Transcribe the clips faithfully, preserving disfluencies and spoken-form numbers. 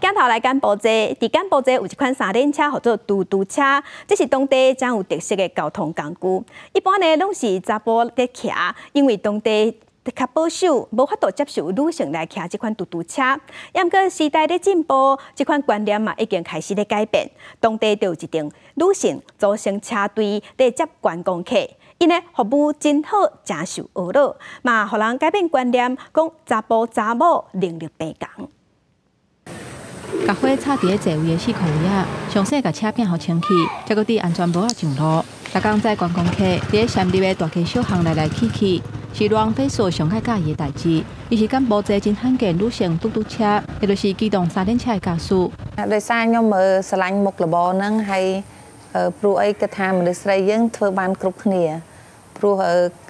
镜头来柬埔寨，伫柬埔寨有一款三轮车，叫做嘟嘟车，这是当地真有特色的交通工具。一般呢，拢是查甫在骑，因为当地较保守，无法度接受女性来骑这款嘟嘟车。也毋过时代咧进步，这款观念嘛已经开始咧改变。当地就有一定女性组成车队来接观光客。 因的服务真好，真受娱乐，嘛，互人改变观念，讲查甫查某能力平共。 甲火插伫咧座位的四裤位啊，详细甲车片互清气，才搁伫安全帽啊上路。逐工载观光客伫咧闪入的大街小巷来来去去，是浪费所上爱介意的代志。伊是柬埔寨真罕见女性嘟嘟车，也就是机动三轮车的驾驶。 ដោយសារខ្ញុំមើលស្រឡាញ់មុខរបរហ្នឹងហើយព្រោះអីគិតថាមនុស្សស្រីយើងធ្វើបានគ្រប់គ្នាព្រោះ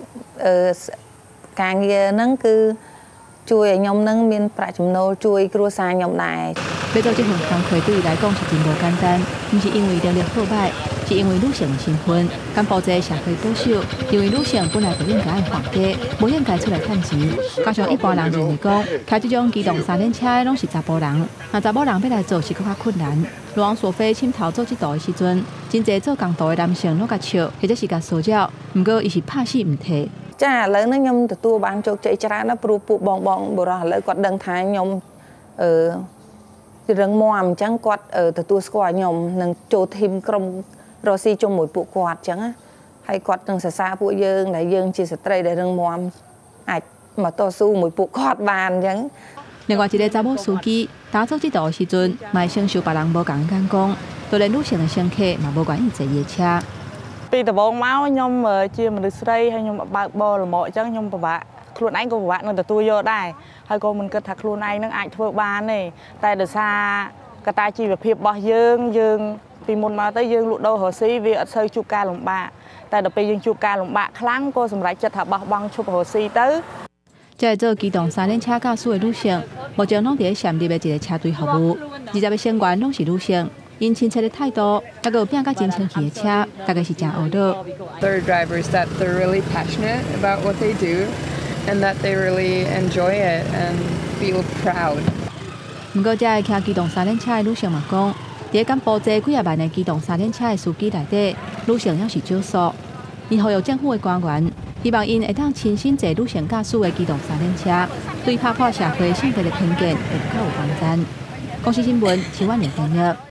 ការងារហ្នឹងគឺជួយឲ្យខ្ញុំនឹងមានប្រាក់ចំណូលជួយគ្រួសារខ្ញុំដែរ要做这份工课对伊来讲是真无简单，毋是因为条例好歹，是因为女性的身份。柬埔寨社会保守，因为女性本来就应该爱还家，无应该出来趁钱。加上一般人认为讲，开这种机动三轮车的拢是查甫人，那查某人要来做是更较困难。路昂索菲深头做这道的时阵，真侪做工度的男性拢甲笑，或者是甲骚扰，毋过伊是拍死毋退。 ចាឥឡូវនេះខ្ញុំទទួលបានជោគជ័យច្រើនណាស់ព្រោះពួកបងបងបុរសឥឡូវគាត់ដឹងថាខ្ញុំអឺរឹងមាំអញ្ចឹងគាត់ទទួលស្គាល់ខ្ញុំនឹងចូលធីមក្រុមរស់ស៊ីជាមួយពួកគាត់អញ្ចឹងណាហើយគាត់នឹងសរសើរពួកយើងដែលយើងជាស្ត្រីដែលរឹងមាំអាចមកតស៊ូមួយពួកគាត់បានអញ្ចឹង另外一个查某司机打做这道的时阵，嘛承受别人无共眼光，就连女性的乘客嘛无愿意坐伊的车。 ពីដំបូងមកខ្ញុំជាមនុស្សស្រីហើយខ្ញុំបើកបរលម្អអញ្ចឹងខ្ញុំពិបាកខ្លួនឯងក៏ពិបាកនឹងទទួលយកដែរហើយក៏មិនគិតថាខ្លួនឯងនឹងអាចធ្វើបានទេតែដោយសារកត្តាជីវភាពរបស់យើងយើងពីមុនមកទៅយើងលក់ដូររស់ស៊ីវាអត់សូវជួបការលំបាកតែដល់ពេលយើងជួបការលំបាកខ្លាំងក៏សម្រេចចិត្តថាបោះបង់ឈប់រស់ស៊ីទៅ这做机动三轮车驾驶的女性，目前拢伫咧闪入的一个车队服务，二十个成员拢是女性。 因亲切的态度，还有变甲真清气的车，大概是真学到。 They're drivers that they're really passionate about what they do, and that they really enjoy it and feel proud. 不过，这个骑机动三轮车的女性嘛讲，伫柬埔寨几啊万的机动三轮车的司机内底，女性也是少数。因呼吁政府的官员，希望因会当亲身坐女性驾驶的机动三轮车，对打破社会性别的偏见会较有帮助。公司新闻，千万年订阅。